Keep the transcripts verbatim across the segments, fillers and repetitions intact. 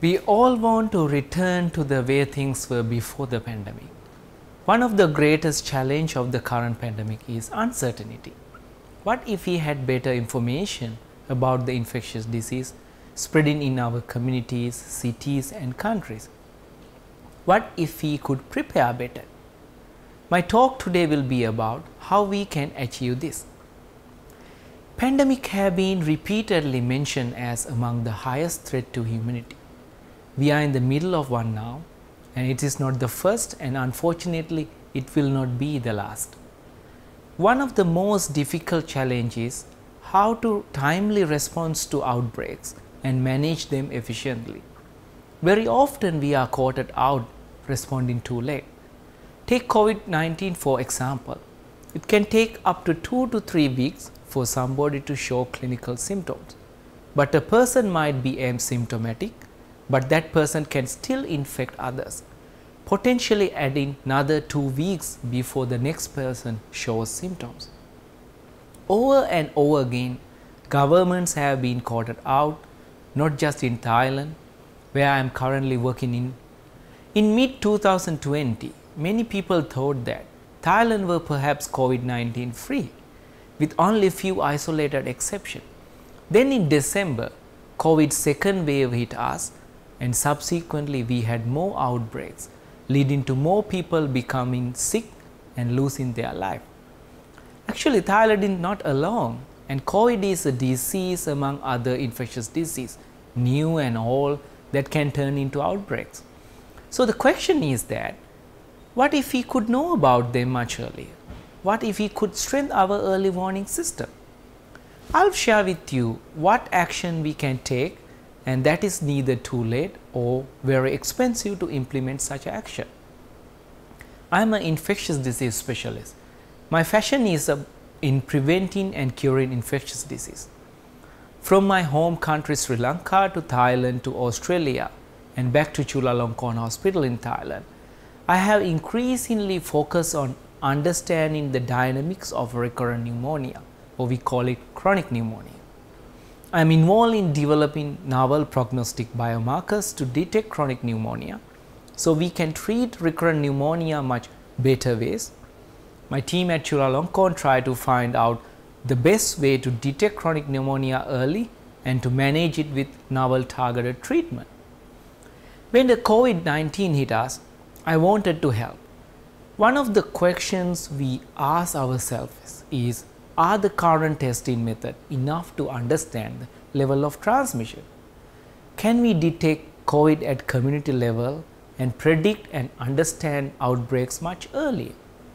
We all want to return to the way things were before the pandemic. One of the greatest challenges of the current pandemic is uncertainty. What if we had better information about the infectious disease spreading in our communities, cities and countries? What if we could prepare better? My talk today will be about how we can achieve this. Pandemics have been repeatedly mentioned as among the highest threat to humanity. We are in the middle of one now, and it is not the first, and unfortunately it will not be the last. One of the most difficult challenges is how to timely respond to outbreaks and manage them efficiently. Very often we are caught out responding too late. Take COVID nineteen for example. It can take up to two to three weeks for somebody to show clinical symptoms, but a person might be asymptomatic, but that person can still infect others, potentially adding another two weeks before the next person shows symptoms. Over and over again, governments have been caught out, not just in Thailand, where I am currently working in. In mid twenty twenty, many people thought that Thailand were perhaps COVID nineteen free, with only few isolated exceptions. Then in December, COVID's second wave hit us, and subsequently we had more outbreaks, leading to more people becoming sick and losing their life. Actually, Thailand is not alone, and COVID is a disease among other infectious diseases, new and old, that can turn into outbreaks. So the question is that, what if we could know about them much earlier? What if we could strengthen our early warning system? I'll share with you what action we can take, and that is neither too late or very expensive to implement such action. I am an infectious disease specialist. My passion is in preventing and curing infectious disease. From my home country Sri Lanka to Thailand to Australia and back to Chulalongkorn Hospital in Thailand, I have increasingly focused on understanding the dynamics of recurrent pneumonia, or we call it chronic pneumonia. I am involved in developing novel prognostic biomarkers to detect chronic pneumonia, so we can treat recurrent pneumonia much better ways. My team at Chulalongkorn try to find out the best way to detect chronic pneumonia early and to manage it with novel targeted treatment. When the COVID nineteen hit us, I wanted to help. One of the questions we ask ourselves is, are the current testing method enough to understand the level of transmission? Can we detect COVID at community level and predict and understand outbreaks much earlier?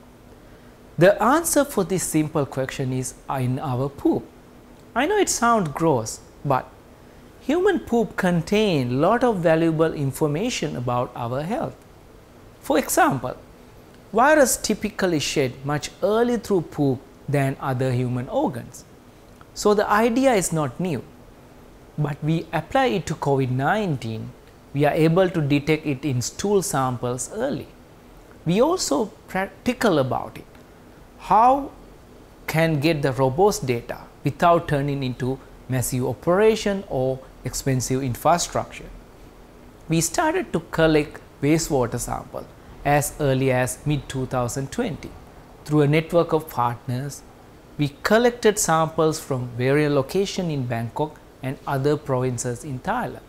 The answer for this simple question is in our poop. I know it sounds gross, but human poop contains a lot of valuable information about our health. For example, viruses typically shed much earlier through poop than other human organs. So the idea is not new, but we apply it to COVID nineteen, we are able to detect it in stool samples early. We also practical about it. How can get the robust data without turning into massive operation or expensive infrastructure? We started to collect wastewater sample as early as mid twenty twenty. Through a network of partners, we collected samples from various locations in Bangkok and other provinces in Thailand.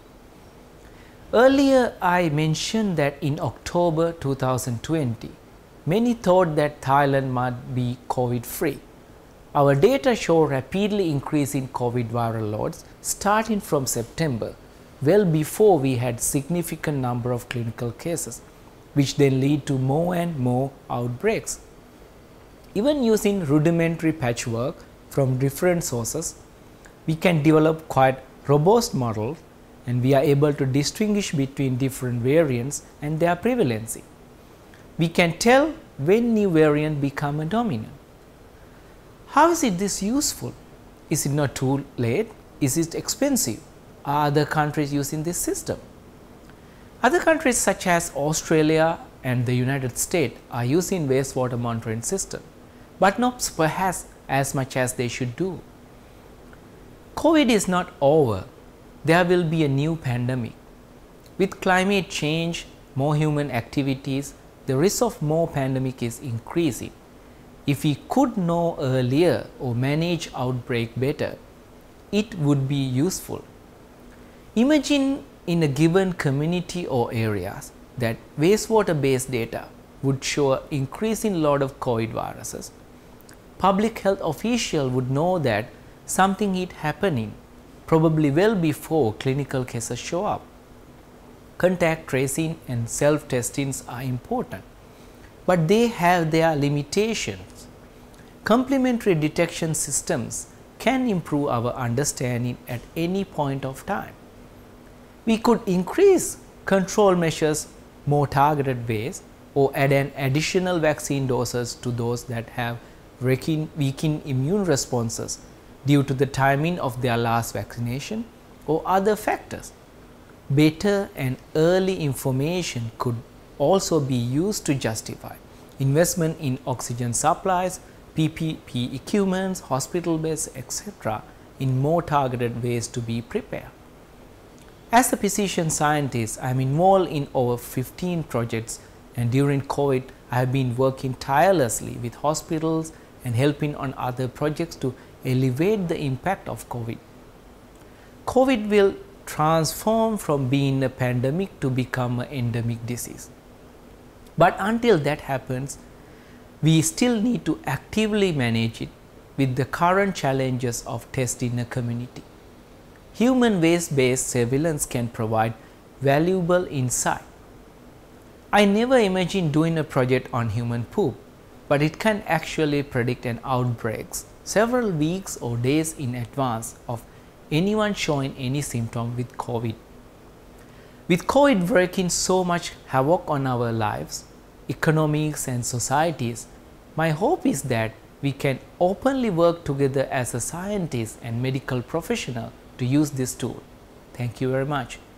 Earlier, I mentioned that in October two thousand twenty, many thought that Thailand might be COVID free. Our data show rapidly increasing COVID viral loads starting from September, well before we had significant number of clinical cases, which then lead to more and more outbreaks. Even using rudimentary patchwork from different sources, we can develop quite robust models, and we are able to distinguish between different variants and their prevalency. We can tell when new variant become a dominant. How is it this useful? Is it not too late? Is it expensive? Are other countries using this system? Other countries such as Australia and the United States are using wastewater monitoring system, but not perhaps as much as they should do. COVID is not over. There will be a new pandemic. With climate change, more human activities, the risk of more pandemic is increasing. If we could know earlier or manage outbreak better, it would be useful. Imagine in a given community or areas that wastewater based data would show an increasing load of COVID viruses. Public health official would know that something is happening, probably well before clinical cases show up. Contact tracing and self-testings are important, but they have their limitations. Complementary detection systems can improve our understanding at any point of time. We could increase control measures more targeted ways or add an additional vaccine doses to those that have weakened immune responses due to the timing of their last vaccination or other factors. Better and early information could also be used to justify investment in oxygen supplies, P P E equipments, hospital beds, et cetera in more targeted ways to be prepared. As a physician scientist, I am involved in over fifteen projects, and during COVID, I have been working tirelessly with hospitals and helping on other projects to alleviate the impact of COVID. COVID will transform from being a pandemic to become an endemic disease. But until that happens, we still need to actively manage it with the current challenges of testing in a community. Human waste-based surveillance can provide valuable insight. I never imagined doing a project on human poop, but it can actually predict an outbreak several weeks or days in advance of anyone showing any symptom with COVID. With COVID wreaking so much havoc on our lives, economics and societies, my hope is that we can openly work together as a scientist and medical professional to use this tool. Thank you very much.